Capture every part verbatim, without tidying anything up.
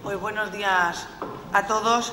Pues buenos días a todos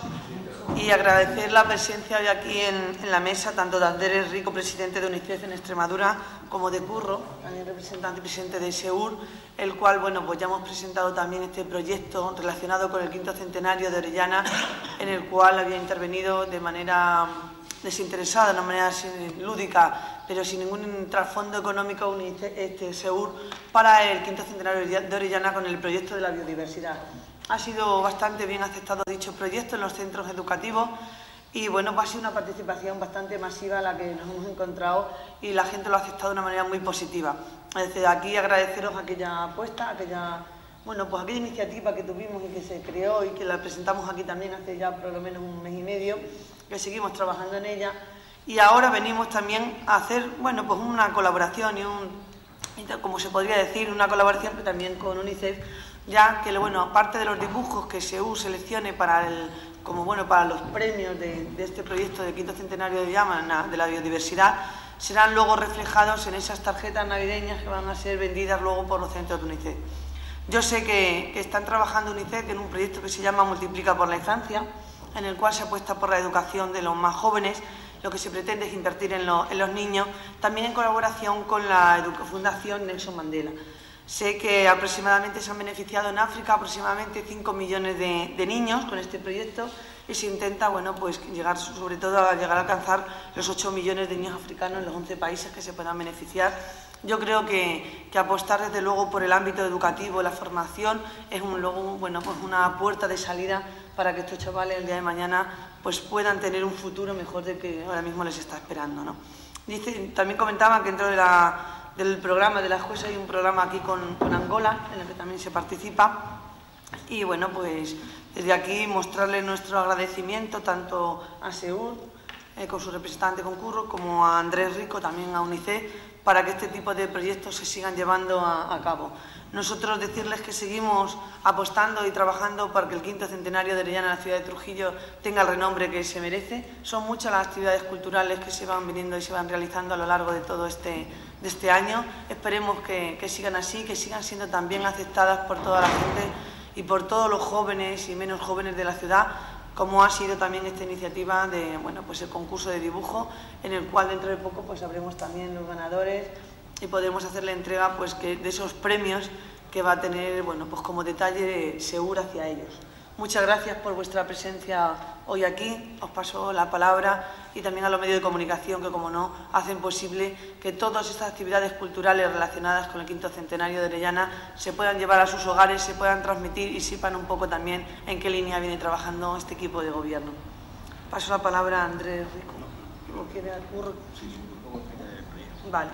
y agradecer la presencia hoy aquí en, en la mesa tanto de Andrés Rico, presidente de UNICEF en Extremadura, como de Curro, también representante y presidente de SEUR, el cual, bueno, pues ya hemos presentado también este proyecto relacionado con el quinto centenario de Orellana, en el cual había intervenido de manera desinteresada, de una manera lúdica, pero sin ningún trasfondo económico, UNICEF, este, SEUR, para el quinto centenario de Orellana con el proyecto de la biodiversidad. Ha sido bastante bien aceptado dicho proyecto en los centros educativos y, bueno, pues ha sido una participación bastante masiva la que nos hemos encontrado y la gente lo ha aceptado de una manera muy positiva. Desde aquí agradeceros aquella apuesta, aquella, bueno, pues aquella iniciativa que tuvimos y que se creó y que la presentamos aquí también hace ya por lo menos un mes y medio, que seguimos trabajando en ella y ahora venimos también a hacer, bueno, pues una colaboración y un, como se podría decir, una colaboración pero también con UNICEF, ya que, bueno, aparte de los dibujos que SEUR seleccione para, el, como, bueno, para los premios de, de este proyecto de quinto centenario de Llama, de la biodiversidad, serán luego reflejados en esas tarjetas navideñas que van a ser vendidas luego por los centros de UNICEF. Yo sé que, que están trabajando UNICEF en un proyecto que se llama Multiplica por la Infancia, en el cual se apuesta por la educación de los más jóvenes. Lo que se pretende es invertir en, lo, en los niños, también en colaboración con la Fundación Nelson Mandela. Sé que aproximadamente se han beneficiado en África aproximadamente cinco millones de, de niños con este proyecto y se intenta, bueno, pues llegar sobre todo a llegar a alcanzar los ocho millones de niños africanos en los once países que se puedan beneficiar. Yo creo que, que apostar desde luego por el ámbito educativo, la formación, es un, luego, bueno, pues una puerta de salida para que estos chavales el día de mañana pues puedan tener un futuro mejor del que ahora mismo les está esperando, ¿no? Dice, también comentaban que dentro de la del programa de la jueza hay un programa aquí con, con Angola, en el que también se participa. Y, bueno, pues desde aquí mostrarle nuestro agradecimiento tanto a SEUR, eh, con su representante con Curro, como a Andrés Rico, también a UNICEF, para que este tipo de proyectos se sigan llevando a, a cabo. Nosotros decirles que seguimos apostando y trabajando para que el quinto centenario de Orellana, la ciudad de Trujillo, tenga el renombre que se merece. Son muchas las actividades culturales que se van viniendo y se van realizando a lo largo de todo este, de este año. Esperemos que, que sigan así, que sigan siendo también aceptadas por toda la gente y por todos los jóvenes y menos jóvenes de la ciudad, como ha sido también esta iniciativa de, bueno, pues el concurso de dibujo, en el cual dentro de poco pues sabremos también los ganadores y podremos hacer la entrega pues que de esos premios que va a tener, bueno, pues como detalle SEUR hacia ellos. Muchas gracias por vuestra presencia hoy aquí. Os paso la palabra y también a los medios de comunicación que, como no, hacen posible que todas estas actividades culturales relacionadas con el quinto centenario de Orellana se puedan llevar a sus hogares, se puedan transmitir y sepan un poco también en qué línea viene trabajando este equipo de gobierno. Paso la palabra a Andrés Rico. ¿Lo quiere Curro? Sí, sí, un poco el proyecto. Vale.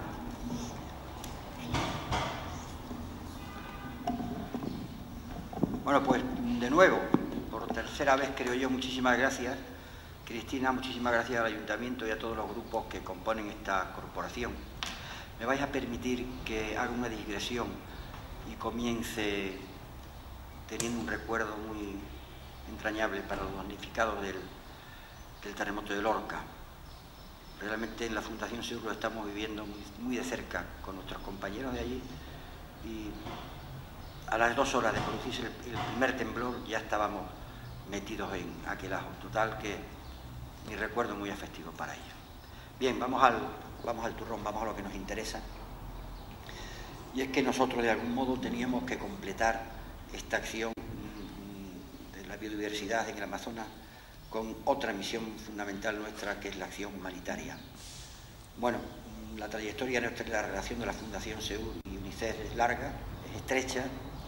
Bueno, pues de nuevo, por tercera vez creo yo, muchísimas gracias, Cristina, muchísimas gracias al Ayuntamiento y a todos los grupos que componen esta corporación. Me vais a permitir que haga una digresión y comience teniendo un recuerdo muy entrañable para los damnificados del, del terremoto de Lorca. Realmente en la Fundación SEUR lo estamos viviendo muy, muy de cerca con nuestros compañeros de allí y a las dos horas de producirse el, el primer temblor ya estábamos metidos en aquel ajo. Total que mi recuerdo es muy afectivo para ellos. Bien, vamos al, vamos al turrón, vamos a lo que nos interesa. Y es que nosotros de algún modo teníamos que completar esta acción de la biodiversidad en el Amazonas con otra misión fundamental nuestra, que es la acción humanitaria. Bueno, la trayectoria nuestra de la relación de la Fundación SEUR y UNICEF es larga, es estrecha,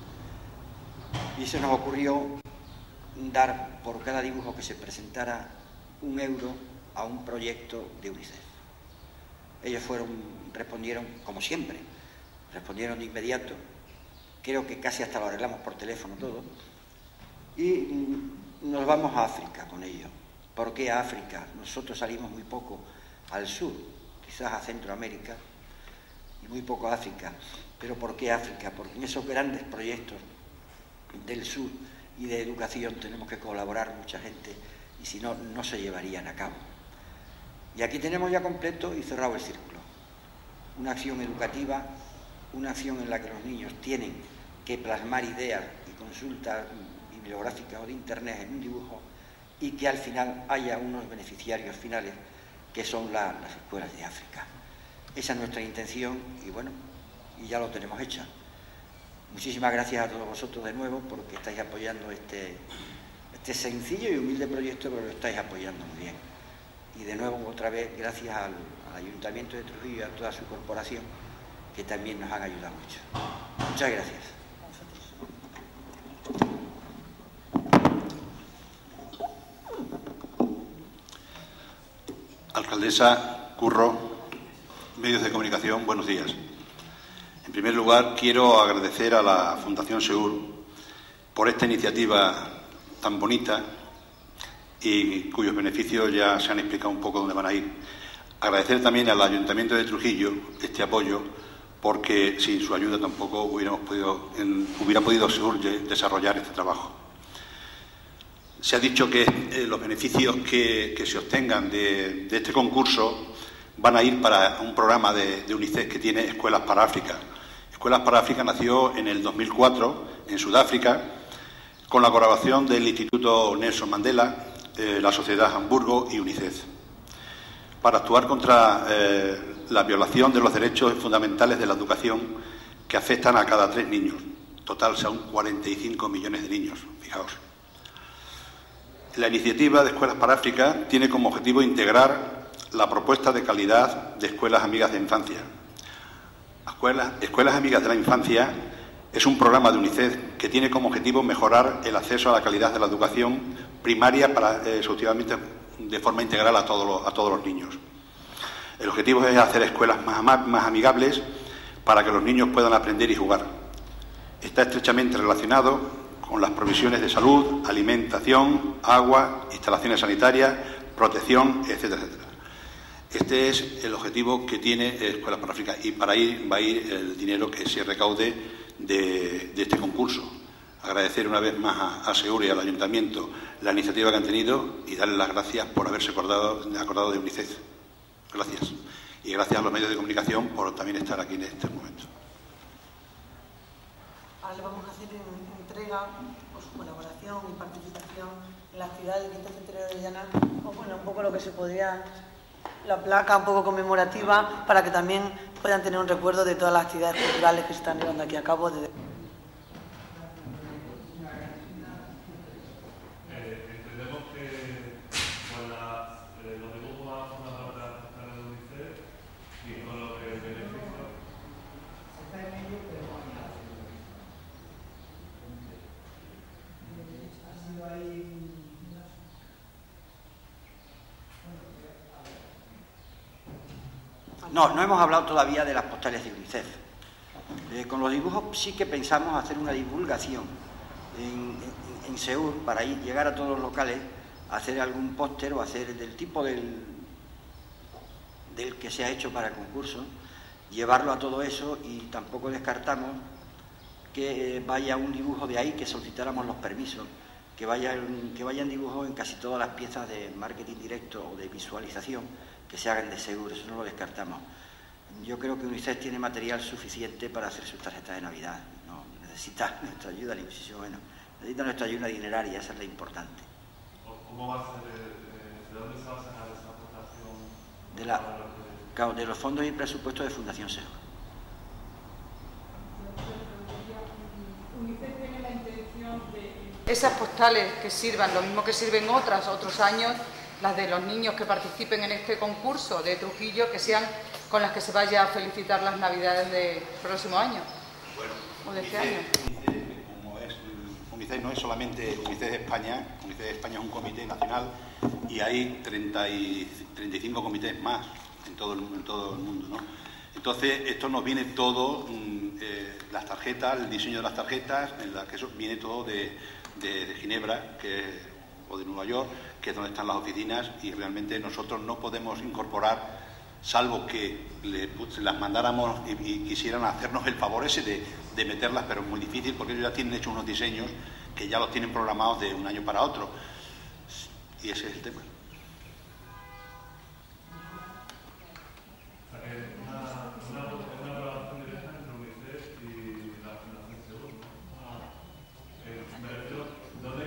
y se nos ocurrió dar por cada dibujo que se presentara un euro a un proyecto de UNICEF. Ellos fueron, respondieron, como siempre, respondieron de inmediato, creo que casi hasta lo arreglamos por teléfono todo, y nos vamos a África con ellos. ¿Por qué a África? Nosotros salimos muy poco al sur, quizás a Centroamérica, y muy poco a África. ¿Pero por qué África? Porque en esos grandes proyectos del sur y de educación tenemos que colaborar mucha gente, y si no, no se llevarían a cabo. Y aquí tenemos ya completo y cerrado el círculo. Una acción educativa, una acción en la que los niños tienen que plasmar ideas y consultas bibliográfica o de internet en un dibujo y que al final haya unos beneficiarios finales que son la, las escuelas de África. Esa es nuestra intención y bueno, y ya lo tenemos hecho. Muchísimas gracias a todos vosotros de nuevo porque estáis apoyando este, este sencillo y humilde proyecto, pero lo estáis apoyando muy bien. Y de nuevo, otra vez, gracias al, al Ayuntamiento de Trujillo y a toda su corporación, que también nos han ayudado mucho. Muchas gracias. Alcaldesa, Curro, medios de comunicación, buenos días. En primer lugar, quiero agradecer a la Fundación Seur por esta iniciativa tan bonita y cuyos beneficios ya se han explicado un poco dónde van a ir. Agradecer también al Ayuntamiento de Trujillo este apoyo, porque sin su ayuda tampoco hubiéramos podido, en, hubiera podido Seur desarrollar este trabajo. Se ha dicho que eh, los beneficios que, que se obtengan de, de este concurso van a ir para un programa de, de UNICEF que tiene Escuelas para África. Escuelas para África nació en el dos mil cuatro en Sudáfrica con la colaboración del Instituto Nelson Mandela, eh, la Sociedad Hamburgo y UNICEF, para actuar contra eh, la violación de los derechos fundamentales de la educación que afectan a cada tres niños. Total son cuarenta y cinco millones de niños, fijaos. La iniciativa de Escuelas para África tiene como objetivo integrar la propuesta de calidad de Escuelas Amigas de Infancia. Escuelas, Escuelas Amigas de la Infancia es un programa de UNICEF que tiene como objetivo mejorar el acceso a la calidad de la educación primaria para, eh, exhaustivamente, de forma integral a todos los, a todos los niños. El objetivo es hacer escuelas más, más amigables para que los niños puedan aprender y jugar. Está estrechamente relacionado con las provisiones de salud, alimentación, agua, instalaciones sanitarias, protección, etcétera, etcétera. Este es el objetivo que tiene Escuelas para África y para ahí va a ir el dinero que se recaude de, de este concurso. Agradecer una vez más a, a Seur y al Ayuntamiento la iniciativa que han tenido y darles las gracias por haberse acordado, acordado de UNICEF. Gracias. Y gracias a los medios de comunicación por también estar aquí en este momento. Ahora le vamos a hacer entrega por su colaboración y participación en la actividad del quinto centenario de Llana, o bueno, un poco lo que se podría, la placa un poco conmemorativa, para que también puedan tener un recuerdo de todas las actividades culturales que se están llevando aquí a cabo. De... No, no hemos hablado todavía de las postales de UNICEF. Eh, con los dibujos sí que pensamos hacer una divulgación en, en, en Seur para ir, llegar a todos los locales, hacer algún póster o hacer del tipo del, del que se ha hecho para el concurso, llevarlo a todo eso, y tampoco descartamos que eh, vaya un dibujo de ahí, que solicitáramos los permisos, que vayan, que vayan dibujos en casi todas las piezas de marketing directo o de visualización que se hagan de Seur, eso no lo descartamos. Yo creo que UNICEF tiene material suficiente para hacer sus tarjetas de Navidad, no necesita nuestra ayuda, ni muchísimo menos. Necesita nuestra ayuda dineraria, esa es la importante. ¿Cómo va a ser? ¿De dónde se va a sacar esa aportación? De, la, claro, de los fondos y presupuestos de Fundación Seur. UNICEF tiene la intención de esas postales que sirvan, lo mismo que sirven otras, otros años, las de los niños que participen en este concurso de Trujillo, que sean con las que se vaya a felicitar las Navidades del próximo año, bueno, o de este UNICEF, año. UNICEF, como es, UNICEF no es solamente UNICEF España, UNICEF España es un comité nacional y hay treinta y cinco comités más en todo el, en todo el mundo, ¿no? Entonces, esto nos viene todo, eh, las tarjetas, el diseño de las tarjetas, en la que eso viene todo de, de, de Ginebra, que o de Nueva York, que es donde están las oficinas, y realmente nosotros no podemos incorporar, salvo que le, pues, las mandáramos y, y quisieran hacernos el favor ese de, de meterlas, pero es muy difícil porque ellos ya tienen hechos unos diseños que ya los tienen programados de un año para otro. Y ese es el tema. ¿Dónde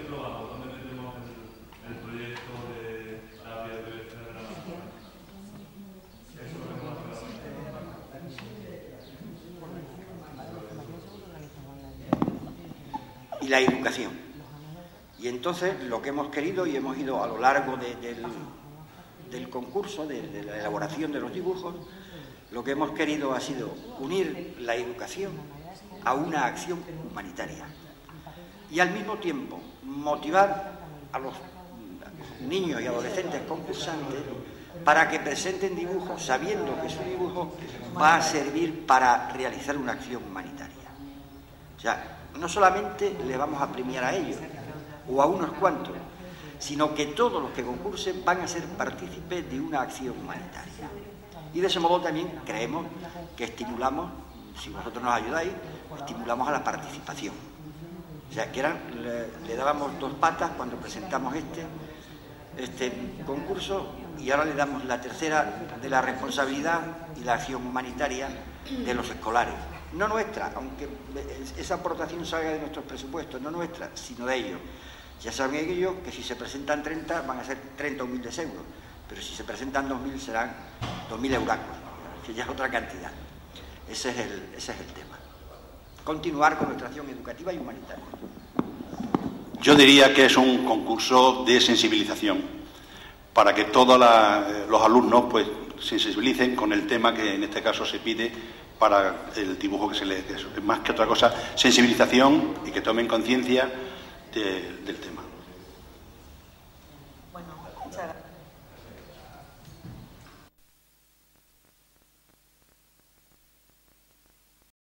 y la educación. Y entonces lo que hemos querido, y hemos ido a lo largo de, del, del concurso, de, de la elaboración de los dibujos, lo que hemos querido ha sido unir la educación a una acción humanitaria y al mismo tiempo motivar a los niños y adolescentes concursantes para que presenten dibujos sabiendo que su dibujo va a servir para realizar una acción humanitaria. O sea, no solamente le vamos a premiar a ellos o a unos cuantos, sino que todos los que concursen van a ser partícipes de una acción humanitaria. Y de ese modo también creemos que estimulamos, si vosotros nos ayudáis, estimulamos a la participación. O sea, que eran, le, le dábamos dos patas cuando presentamos este, este concurso, y ahora le damos la tercera de la responsabilidad y la acción humanitaria de los escolares. No nuestra, aunque esa aportación salga de nuestros presupuestos, no nuestra, sino de ellos. Ya saben ellos que si se presentan treinta van a ser treinta humildes euros, pero si se presentan dos mil serán dos mil euracos, que ya es otra cantidad. Ese es, el, ese es el tema. Continuar con nuestra acción educativa y humanitaria. Yo diría que es un concurso de sensibilización, para que todos la, los alumnos pues se sensibilicen con el tema que en este caso se pide para el dibujo que se lee. Es más que otra cosa, sensibilización y que tomen conciencia de, del tema.